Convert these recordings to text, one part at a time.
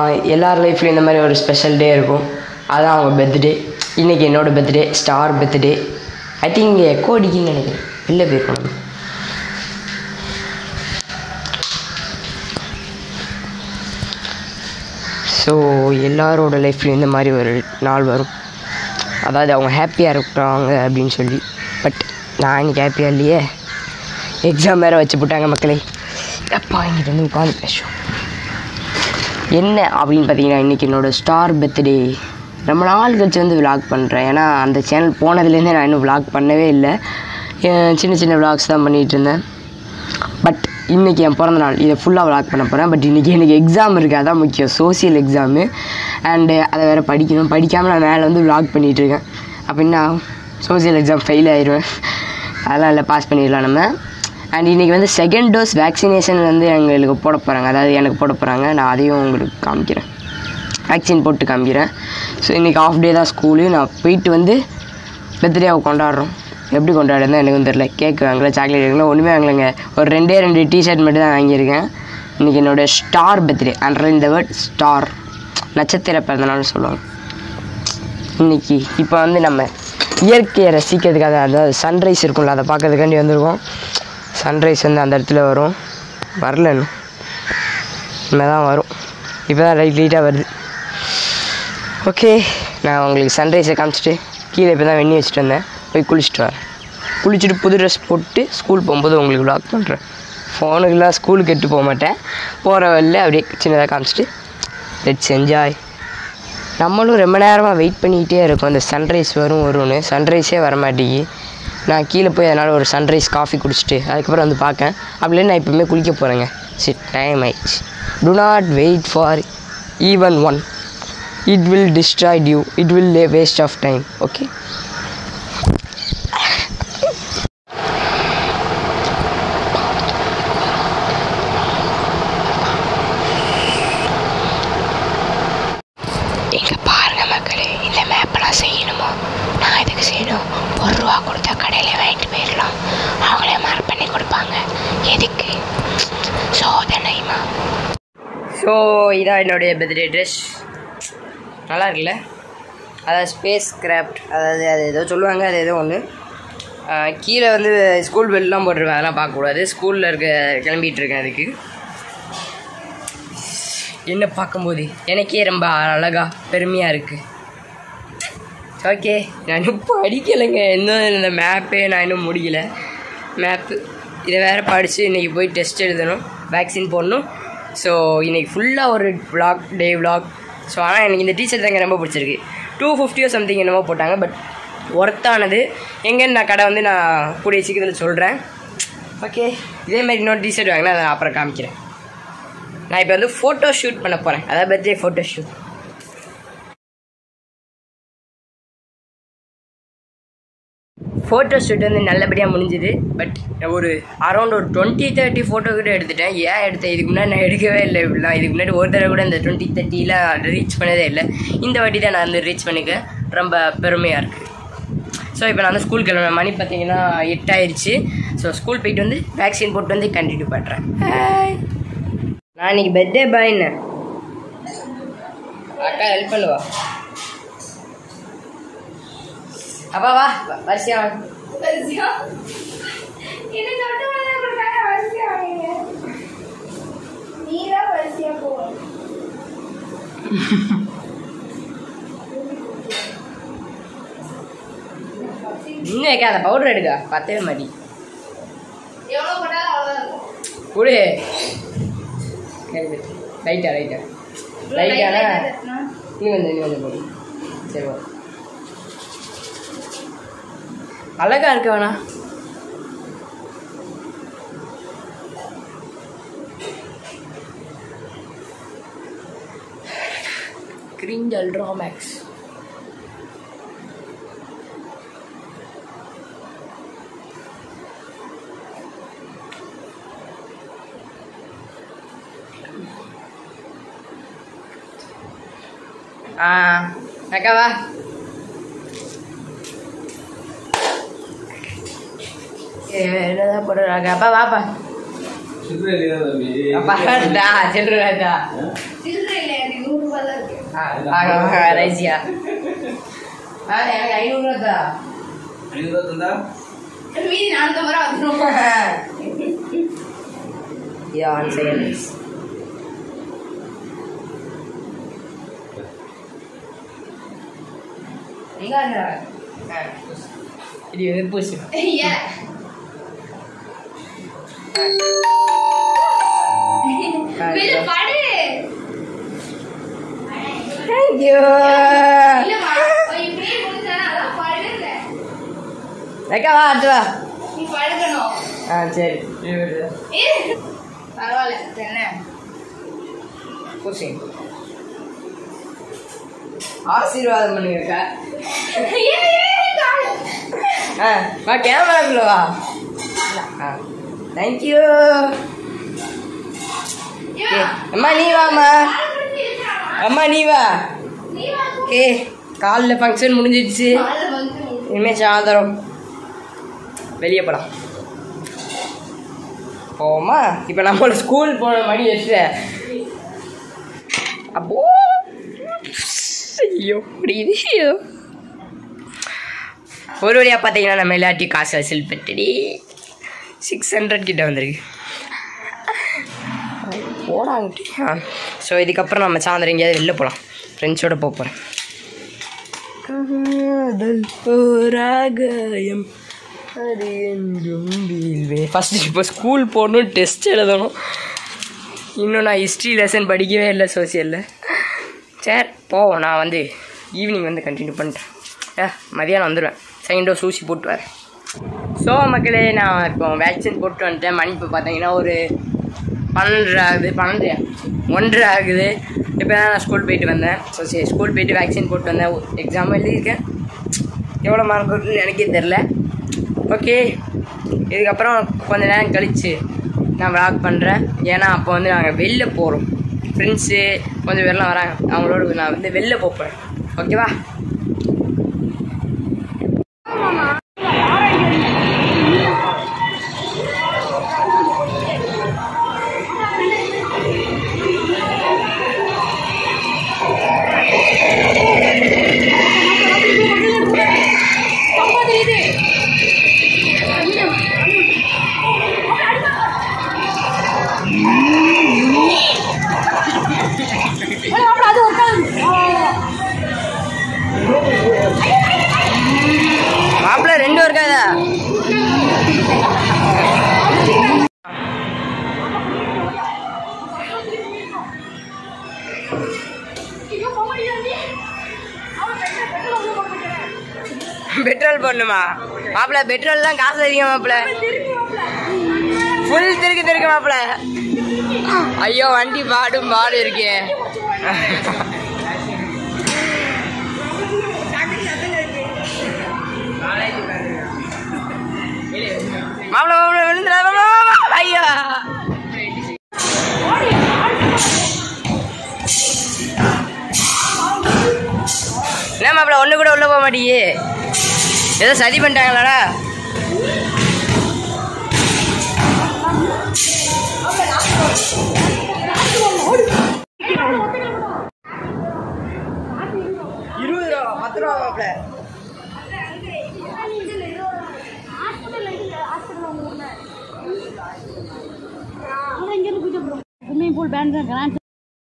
எல்லார் லைஃப்லையும் இந்த மாதிரி ஒரு ஸ்பெஷல் டே இருக்கும். அதுதான் அவங்க பர்த்டே. இன்றைக்கி என்னோடய birthday, star birthday. I think இங்கே எக்கோ அடிக்குன்னு நினைக்கிறேன், வெளில போயிருக்கணும். ஸோ எல்லாரோட லைஃப்லையும் இந்த மாதிரி ஒரு நாள் வரும், அதாவது அவங்க ஹாப்பியாக இருக்கிறாங்க அப்படின்னு சொல்லி. பட் நான் இன்றைக்கி ஹாப்பியாக இல்லையே, எக்ஸாம் வேறு வச்சு போட்டாங்க மக்களே. அப்பா இங்கிட்ட வந்து உட்காந்து பேசும் என்ன அப்படின்னு பார்த்தீங்கன்னா, இன்றைக்கி என்னோடய ஸ்டார் பர்த்டே. ரொம்ப நாள் கழிச்சு வந்து விளாக் பண்ணுறேன். ஏன்னா அந்த சேனல் போனதுலேருந்தே நான் இன்னும் விளாக் பண்ணவே இல்லை. சின்ன சின்ன விளாக்ஸ் தான் பண்ணிகிட்டு இருந்தேன். பட் இன்றைக்கி என் பிறந்த நாள், இதை ஃபுல்லாக விளாக் பண்ண போகிறேன். பட் இன்றைக்கி எனக்கு எக்ஸாம் இருக்குது, அதான் முக்கியம், சோசியல் எக்ஸாமு. அண்டு அதை வேறு படிக்கணும். படிக்காமல் நான் மேலே வந்து விளாக் பண்ணிகிட்ருக்கேன். அப்படின்னா சோசியல் எக்ஸாம் ஃபெயில் ஆயிடுவேன். அதெல்லாம் இல்லை, பாஸ் பண்ணிடலாம் நம்ம. அண்ட் இன்றைக்கி வந்து செகண்ட் டோஸ் வேக்சினேஷன் வந்து எங்களுக்கு போட போகிறாங்க, அதாவது எனக்கு போட போகிறாங்க. நான் அதையும் உங்களுக்கு காமிக்கிறேன், வேக்சின் போட்டு காமிக்கிறேன். ஸோ இன்றைக்கி ஆஃப் டே தான் ஸ்கூலு. நான் போயிட்டு வந்து பர்த்டேவை கொண்டாடுறோம். எப்படி கொண்டாடுறதுன்னு எனக்கும் தெரில. கேக் வாங்கல, சாக்லேட் வாங்கல, ஒன்றுமே வாங்கலைங்க. ஒரு 2 டிஷர்ட் மட்டும் தான் வாங்கியிருக்கேன். இன்றைக்கி என்னோடய ஸ்டார் பர்த்டே. அண்ட் இந்த வேர்ட் ஸ்டார், நட்சத்திர பிறந்தநாள்னு சொல்லுவாங்க. இன்றைக்கி இப்போ வந்து நம்ம இயற்கையை ரசிக்கிறதுக்காக, அதாவது சன்ரைஸ் இருக்கும்ல, அதை பார்க்கறதுக்காண்டி வந்திருக்கோம். சன்ரைஸ் வந்து அந்த இடத்துல வரும், வரல இன்னும், இனிமேல் தான் வரும். இப்போ தான் லைட்டாக வருது. ஓகே, நான் உங்களுக்கு சன்ரைஸை காமிச்சிட்டு கீழே இப்போ தான் வெண்ணி வச்சுட்டு வந்தேன். போய் குளிச்சுட்டு வரேன். குளிச்சுட்டு புது ட்ரெஸ் போட்டு ஸ்கூல் போகும்போது உங்களுக்கு விளாக் பண்ணுறேன். ஃபோனுக்கெல்லாம் ஸ்கூலுக்கு எட்டு போக மாட்டேன், போகிற வழியில் அப்படியே சின்னதாக காமிச்சிட்டு லெட்ஸ் என்ஜாய். நம்மளும் ரொம்ப நேரமாக வெயிட் பண்ணிக்கிட்டே இருக்கோம், இந்த சன்ரைஸ் வரும்னு. சன்ரைஸே வரமாட்டேங்கி. நான் கீழே போய் அதனால் ஒரு சன்ரைஸ் காஃபி குடிச்சிட்டு அதுக்கப்புறம் வந்து பார்க்கேன். அப்படியே நான் இப்போவுமே குளிக்க போகிறேங்க. சரி, டைம் ஆயிடுச்சு. Do not wait for even one. It will destroy you. It will be a waste of time. Okay? இங்கே பாருங்க மக்களே, இந்த மேப்பெல்லாம் செய்யணுமோ? நான் இதுக்கு செய்யணும். ₹1 கொடுத்தா கடையில் வாங்கிட்டு போயிடலாம், அவங்களே மார்க் பண்ணி கொடுப்பாங்க. எதுக்கு சோதனைமா? ஸோ இதான் என்னுடைய பர்த்டே ட்ரெஸ். நல்லா இருக்குல்ல? அதாவது ஸ்பேஸ் கிராஃப்ட், அதாவது அது ஏதோ சொல்லுவாங்க, அது ஏதோ ஒன்று. கீழே வந்து ஸ்கூல் பெல்லாம் போட்டிருக்கேன், அதெல்லாம் பார்க்கக்கூடாது. ஸ்கூலில் கிளம்பிகிட்டு இருக்கேன். அதுக்கு என்ன பார்க்கும்போது எனக்கே ரொம்ப அழகாக பெருமையாக இருக்குது. ஓகே, நான் இன்னும் படிக்கலைங்க, இன்னும் இந்த மேப்பே நான் இன்னும் முடியலை. மேப்பு இதை வேறு படித்து இன்றைக்கி போய் டெஸ்ட் எழுதணும், வேக்சின் போடணும். ஸோ இன்றைக்கி ஃபுல்லாக ஒரு விளாக், டே விளாக். ஸோ ஆனால் எனக்கு இந்த டீஷர்ட் தாங்க ரொம்ப பிடிச்சிருக்கு. 250 சம்திங் என்னமோ போட்டாங்க, பட் ஒர்த்தானது. எங்கேன்னு நான் கடை வந்து நான் கூடிய சீக்கிரத்தில் சொல்கிறேன். ஓகே, இதே மாதிரி இன்னொரு டீஷர்ட் வாங்கினா அதை அப்புறம் காமிக்கிறேன். நான் இப்போ வந்து ஃபோட்டோ ஷூட் பண்ண போகிறேன், அதாவது birthday photo shoot. Photo shoot வந்து நல்லபடியாக முடிஞ்சுது. பட் ஒரு அரௌண்ட் ஒரு 20-30 ஃபோட்டோ கூட எடுத்துட்டேன். ஏன் எடுத்தேன், இதுக்கு முன்னாடி நான் எடுக்கவே இல்லை இப்படிலாம். இதுக்கு முன்னாடி ஒரு தடவை கூட இந்த 20-30 ரீச் பண்ணதே இல்லை. இந்த வாட்டி தான் நான் வந்து ரீச் பண்ணிக்க ரொம்ப பெருமையாக இருக்குது. ஸோ இப்போ நான் வந்து ஸ்கூல் கிளம்புறேன். மணி பார்த்தீங்கன்னா 8 ஆயிடுச்சு. ஸோ ஸ்கூல் போயிட்டு வந்து வேக்சின் போட்டு வந்து கண்டினியூ பண்ணுறேன். நான் இன்னைக்கு பர்த்டே பாய்ன்னு அக்கா ஹெல்ப் பண்ணுவா. அப்பா வா, வரிசையா இன்னும் வைக்காத, பவுடர் எடுக்கா, பத்தவே மாட்டி குடு. லைட்டா லைட்டானா இன்னும் கொஞ்சம் போடு. சரி, அழகா இருக்க வேணா. Green ultra max. அக்காவா என்னதான் போடுறாங்க. அப்பா வாப்பா, அப்பா சில்லறா ரைசியா எனக்கு 500 ரூபா 500 ரூபா தந்தா மீதி 400 ரூபா வந்துரும். யா செகண்ட் இது பூசி தேங்க்யூ வா அடுத்து வா சரி பரவாயில்ல என்ன பூசி ஆசீர்வாதம் பண்ணுங்க வா கேமராக்குள்ள வா தேங்க்யூ அம்மா நீ வாம்மா அம்மா நீ வா ஓகே காலைல ஃபங்க்ஷன் முடிஞ்சிடுச்சு இனிமேல் சாயந்தரம் வெளியே போகலாம் போமா இப்போ நம்மளோட ஸ்கூல் போன மணி எட்டு அப்போ ஐயோ முடியுது ஒரு வழியாக பார்த்தீங்கன்னா நம்ம எல்லாத்தையும் காசு வசூல் பெற்றுடி 600 கிட்ட வந்திருக்கு போடாங்கிட்டு ஸோ இதுக்கப்புறம் நம்ம சாயந்தரம் எங்கேயாவது வெளில போகலாம் ஃப்ரெண்ட்ஸோடு போக போகிறேன் அது என்றும் வீழ்வே ஃபஸ்ட்டு இப்போ ஸ்கூல் போகணும் டெஸ்ட் எழுதணும் இன்னும் நான் ஹிஸ்ட்ரி லெசன் படிக்கவே இல்லை சோசியலில் சரி போவோம் நான் வந்து ஈவினிங் வந்து கண்டினியூ பண்ணிட்டேன் மதியானம் வந்துடுவேன் செகண்ட் டோஸ் ஊசி போட்டு வரேன் ஸோ மக்களே நான் இப்போ வேக்சின் போட்டு வந்துட்டேன் மணி இப்போ பார்த்தீங்கன்னா ஒரு 12 ஆகுது 1:30 ஆகுது இப்போ தான் நான் ஸ்கூல் போயிட்டு வந்தேன் ஸோ சரி ஸ்கூல் போயிட்டு வேக்சின் போட்டு வந்தேன் எக்ஸாம் எழுதியிருக்கேன் எவ்வளோ மார்க் வருதுன்னு எனக்கே தெரில ஓகே இதுக்கப்புறம் கொஞ்சம் நேரம் கழித்து நான் விளாக் பண்ணுறேன் ஏன்னா அப்போ வந்து நாங்கள் வெளில போகிறோம் ஃப்ரெண்ட்ஸு கொஞ்சம் பேர்லாம் வராங்க அவங்களோட நான் வந்து வெளில போகிறேன் ஓகேவா மாப்பிள்ள 2 இருக்காதா பெட்ரோல் போடணுமா மாப்பிள்ள பெட்ரோல் தான் காசு அதிகம் மாப்பிள்ள ஃபுல் திருக்கு மாப்பிள்ள ஐயோ வண்டி பாடு இருக்கே மாப்பிள்ள விழுந்துடா ஐயா என்ன மாப்பிள்ள ஒன்று கூட உள்ள போக மாட்டேங்குது ஏதோ சதி பண்ணிட்டாங்களாடா $20 $10 மாப்பிள்ள ஸ்விம்மிங் பூல் பேண்ட்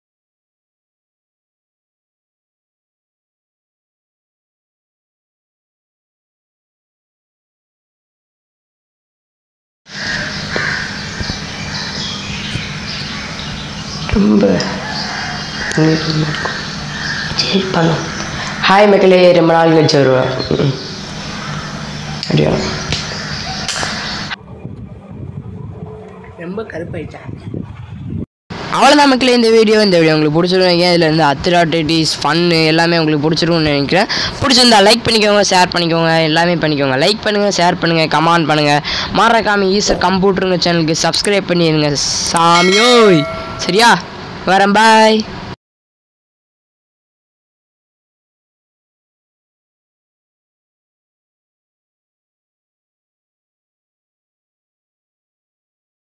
ரொம்ப சரி பண்ணும் ஹாய் மக்களே ரொம்ப நாள் கழிச்சு வருவேன் அப்படியா ரொம்ப கருப்பாயிட்டேன் அவ்வளோதான் மக்களே இந்த வீடியோ உங்களுக்கு பிடிச்சிருக்கும் இதில் இருந்து அத்ராட்டிஸ் ஃபன்னு எல்லாமே உங்களுக்கு பிடிச்சிருக்கும்னு நினைக்கிறேன் பிடிச்சிருந்தா லைக் பண்ணிக்கோங்க ஷேர் பண்ணிக்கோங்க எல்லாமே பண்ணிக்கோங்க லைக் பண்ணுங்கள் ஷேர் பண்ணுங்கள் கமெண்ட் பண்ணுங்கள் மறக்காம ஈஸ்வர் கம்ப்யூட்டருங்க சேனலுக்கு சப்ஸ்கிரைப் பண்ணிடுங்க சாமியோய் சரியா வரேன் பாய்